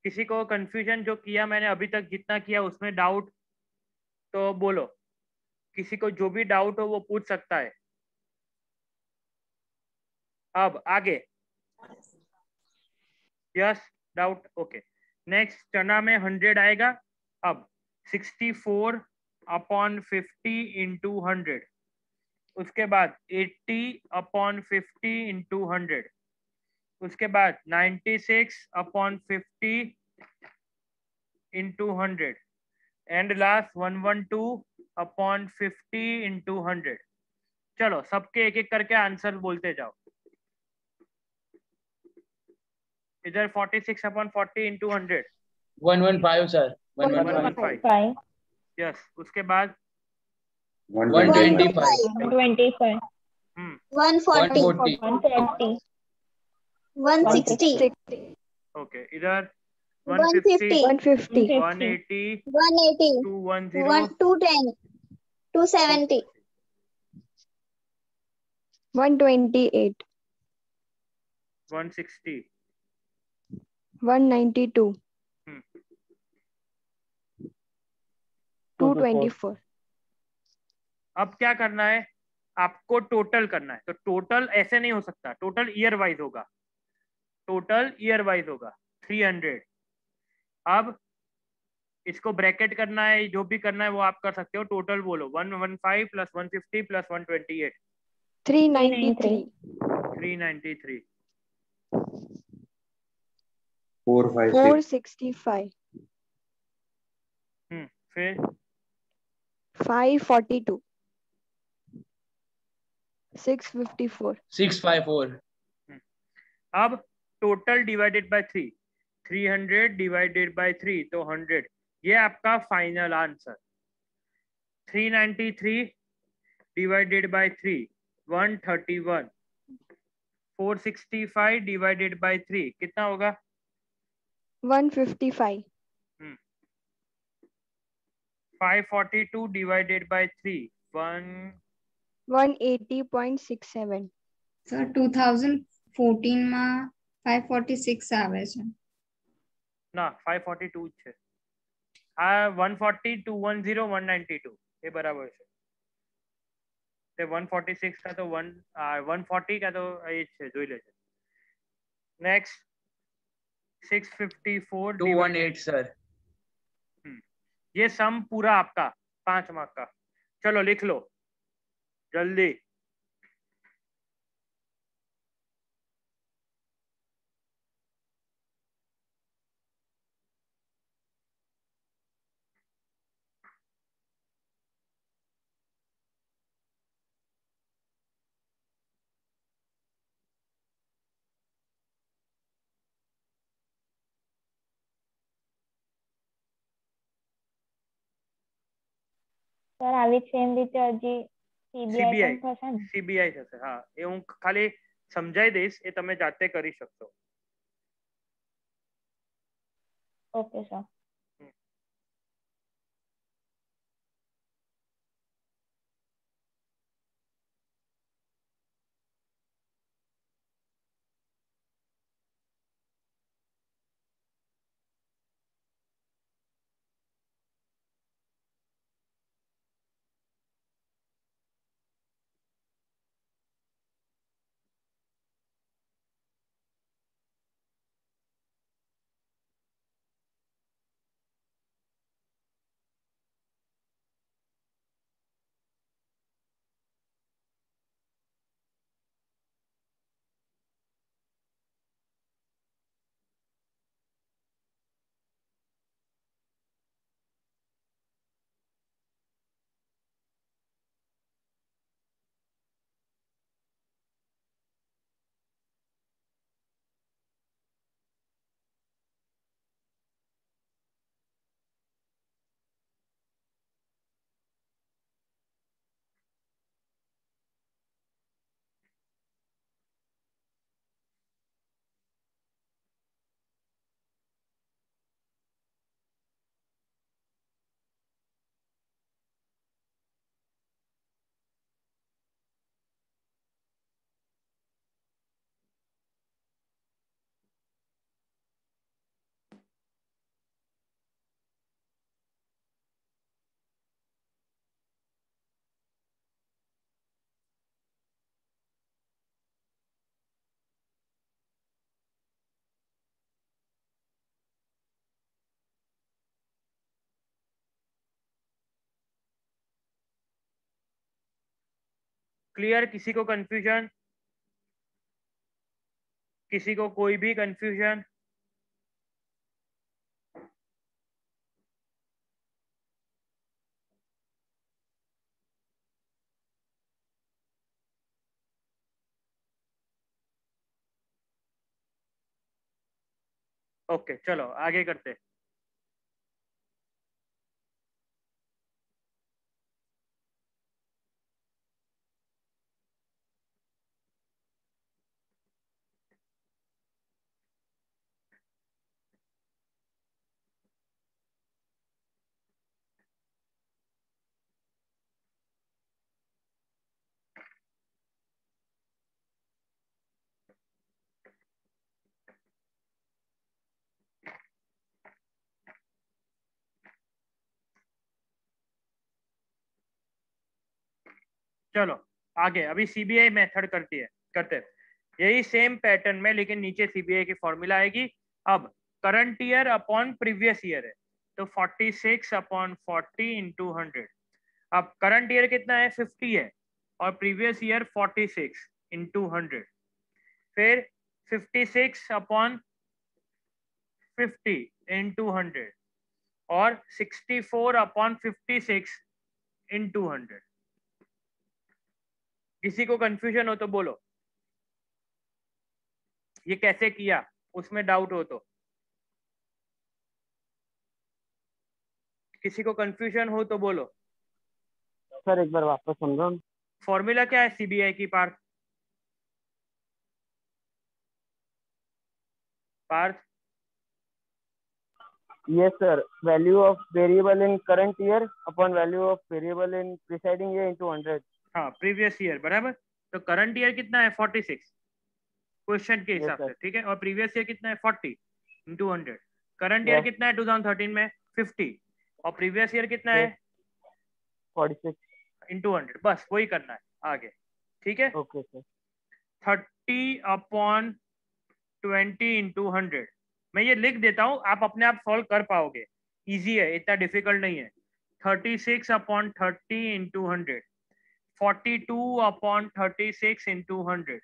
किसी को कंफ्यूजन जो किया मैंने अभी तक जितना किया उसमें डाउट तो बोलो, किसी को जो भी डाउट हो वो पूछ सकता है। अब आगे, यस डाउट, ओके। नेक्स्ट, चना में 100 आएगा। अब 64/50 इंटू 100, उसके बाद 80/50 इंटू 100, उसके बाद 96/50 इंटू 100, एंड लास्ट 112/50 इंटू 100। चलो सबके एक एक करके आंसर बोलते जाओ। इधर 46/40 इंटू 100, 115 सर, 115, यस। उसके बाद 125, 125, 140, 140, 140, 160, ओके। इधर 150, 150, 180, 180, 210, 210, 270, 128, 160, 192, हम्म, 224. अब क्या करना है आपको? टोटल करना है। तो टोटल ऐसे नहीं हो सकता, टोटल ईयर वाइज होगा, टोटल ईयर वाइज होगा 300। अब इसको ब्रैकेट करना है, जो भी करना है वो आप कर सकते हो। टोटल बोलो, 115 प्लस 150 प्लस 128, 393, 393, 465, फिर 542, 654. 654, अब total divided by 3, 300 divided by 3 तो 100, ये आपका final answer. 393 divided by 3, 131, 465 divided by 3 कितना होगा? 155, 542 डिवाइडेड बाय 3, 180.67. સર 2014 માં 546 આવે છે. ના 542 છે આ 140, 210, 192 એ બરાબર છે। તે 146 का तो 140 का तो એ જ છે, જોઈ લેજો। Next 654 218 sir. ये सम पूरा आपका 5 मार्क का। चलो लिख लो जल्दी। સર આવી જ સેમ રીતે હજી સીબીઆઈ પણ થશે ને? સીબીઆઈ થશે, હા। એ હું ખાલી સમજાઈ દઈશ, એ તમે જાતે કરી શકશો। Okay sir. क्लियर? किसी को कंफ्यूजन? किसी को कोई भी कंफ्यूजन? ओके चलो आगे करते हैं। चलो आगे, अभी सीबीआई मेथड करते हैं यही सेम पैटर्न में, लेकिन नीचे सीबीआई की फॉर्मूला आएगी। अब current year upon previous year है, तो 46 अपॉन 40 इंटू 100। अब करंट ईयर कितना है? 50 है, और प्रीवियस ईयर 46 इंटू 100। फिर 56 अपॉन 50 इंटू 100 और 64 अपॉन 56 इंटू 100। किसी को कंफ्यूजन हो तो बोलो, ये कैसे किया, उसमें डाउट हो तो। किसी को कंफ्यूजन हो तो बोलो। सर एक बार वापस समझो। फॉर्मूला क्या है सीबीआई की? Partha? Yes sir, value of variable in current year upon value of variable in preceding year into 100। हाँ, प्रीवियस ईयर बराबर। तो करंट ईयर कितना है? 46 क्वेश्चन के हिसाब से, ठीक है। और प्रीवियस ईयर कितना है? 40 इंटू 100। करंट ईयर कितना है 2013 में? 50। और प्रीवियस ईयर कितना है? 46 इंटू 100। बस वही करना है आगे, ठीक है। Okay sir. 30 upon 20 into 100। मैं ये लिख देता हूँ, आप अपने आप सॉल्व कर पाओगे, इजी है, इतना डिफिकल्ट नहीं है। 36 अपॉन 30 इंटू 100, 42 अपॉन 36 इंटू 100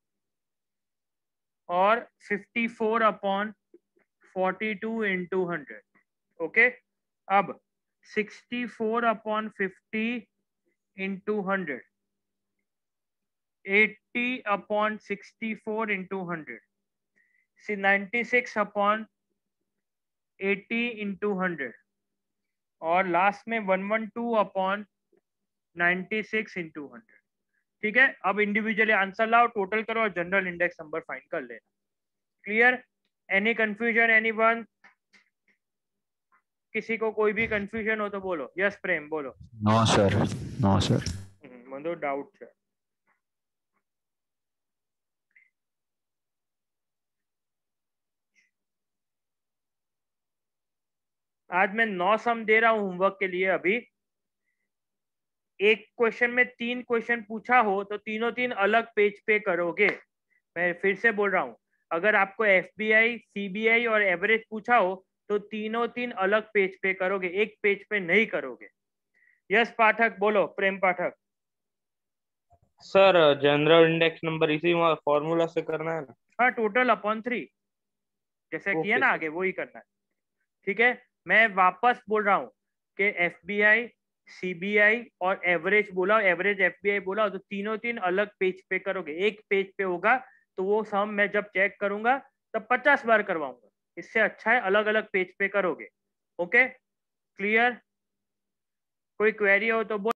और 54 अपॉन 42 इंटू 100। ओके, अब 64 upon 50 into 100, 80 upon 64 into 100, 96 upon 80 into 100 और लास्ट में 112 अपॉन 96 इंटू 100। ठीक है, अब इंडिविजुअली आंसर लाओ, टोटल करो और जनरल इंडेक्स नंबर फाइंड कर लेना। क्लियर? Any confusion anyone? किसी को कोई भी कंफ्यूजन हो तो बोलो। यस प्रेम बोलो। No sir, no sir. मतलब डाउट है। आज मैं 9 सम दे रहा हूं होमवर्क के लिए। अभी एक क्वेश्चन में 3 क्वेश्चन पूछा हो तो तीनों 3 अलग पेज पे करोगे। मैं फिर से बोल रहा हूं, अगर आपको एफबीआई, सीबीआई और एवरेज पूछा हो तो तीनों 3 अलग पेज पे करोगे, एक पेज पे नहीं करोगे। यस पाठक बोलो। Prem Pathak. Sir general index number इसी फॉर्मूला से करना है ना? हाँ, टोटल अपॉन 3 जैसे किया ना, आगे वही करना है। ठीक है, मैं वापस बोल रहा हूँ कि एफबीआई, सीबीआई और एवरेज बोला, एवरेज एफबीआई बोला, तो तीनों 3 अलग पेज पे करोगे। एक पेज पे होगा तो वो सम मैं जब चेक करूंगा तब 50 बार करवाऊंगा। इससे अच्छा है अलग अलग पेज पे करोगे। Okay, clear? कोई क्वेरी हो तो बोल।